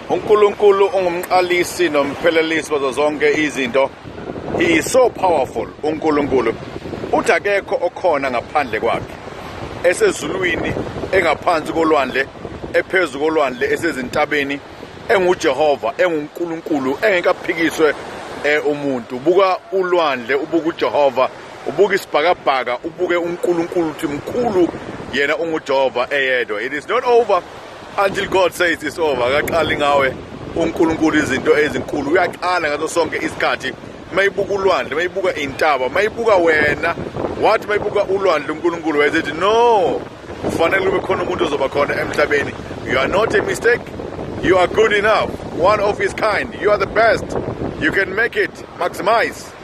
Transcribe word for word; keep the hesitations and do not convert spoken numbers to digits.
uNkulunkulu ungumqalisi nomphelelisi wazo zonke izinto. He is so powerful uNkulunkulu. Uthi akekho okhona ngaphandle kwakhe. Esezulwini, engaphansi kolwandle, ephezulu kolwandle, esezintabeni, enguJehova, enguNkulunkulu, engekaphikiswe umuntu. Ubuka ulwandle, ubuka uJehova, ubuka isibhakabhaka, ubuke uNkulunkulu uthi mkhulu yena unguJehova eyedwa. It is not over until God says it's over. Akaqali ngawe uNkulunkulu izinto ezinkulu. Uyaqala ngaso sonke isikhathi. Mayibuka ulwandle, mayibuka intaba, mayibuka wena. Wathi mayibuka ulwandle uNkulunkulu wayethi no. Kufanele ube khona umuntu ozoba khona emhlabeni. You are not a mistake. You are good enough. One of his kind. You are the best. You can make it. Maximize.